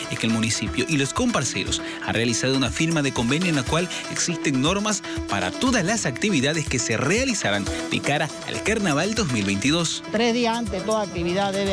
es que el municipio y los comparceros han realizado una firma de convenio en la cual existen normas para todas las actividades que se realizarán de cara al Carnaval 2022. 3 días antes de toda actividad debe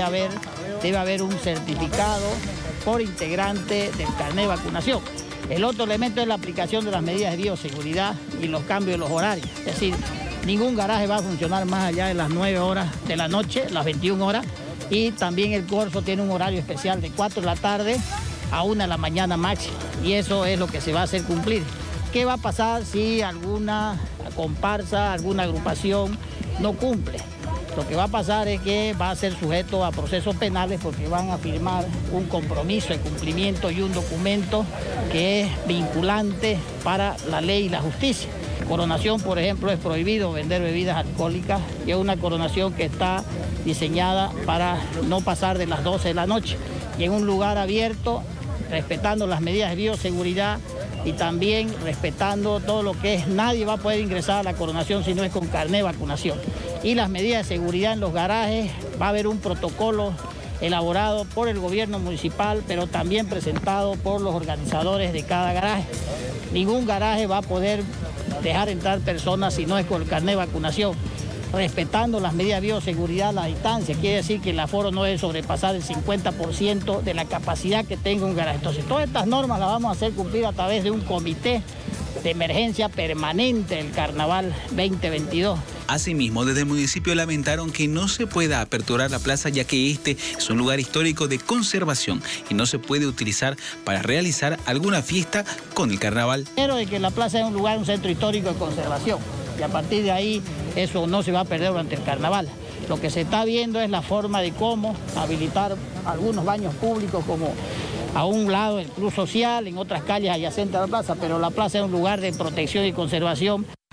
haber un certificado por integrante del carnet de vacunación. El otro elemento es la aplicación de las medidas de bioseguridad y los cambios de los horarios. Es decir, ningún garaje va a funcionar más allá de las 9 horas de la noche, las 21 horas, y también el corso tiene un horario especial de 4 de la tarde a 1 de la mañana máximo, y eso es lo que se va a hacer cumplir. ¿Qué va a pasar si alguna comparsa, alguna agrupación no cumple? Lo que va a pasar es que va a ser sujeto a procesos penales porque van a firmar un compromiso de cumplimiento y un documento que es vinculante para la ley y la justicia. Coronación, por ejemplo, es prohibido vender bebidas alcohólicas y es una coronación que está diseñada para no pasar de las 12 de la noche y en un lugar abierto, respetando las medidas de bioseguridad y también respetando todo lo que es, nadie va a poder ingresar a la coronación si no es con carnet de vacunación. Y las medidas de seguridad en los garajes, va a haber un protocolo elaborado por el gobierno municipal, pero también presentado por los organizadores de cada garaje. Ningún garaje va a poder dejar entrar personas si no es con el carnet de vacunación, respetando las medidas de bioseguridad, la distancia. Quiere decir que el aforo no debe sobrepasar el 50% de la capacidad que tenga un garaje. Entonces, todas estas normas las vamos a hacer cumplir a través de un comité de emergencia permanente del Carnaval 2022. Asimismo, desde el municipio lamentaron que no se pueda aperturar la plaza ya que este es un lugar histórico de conservación y no se puede utilizar para realizar alguna fiesta con el carnaval. Pero de que la plaza es un lugar, un centro histórico de conservación y a partir de ahí eso no se va a perder durante el carnaval. Lo que se está viendo es la forma de cómo habilitar algunos baños públicos como a un lado del Club Social, en otras calles adyacentes a la plaza, pero la plaza es un lugar de protección y conservación.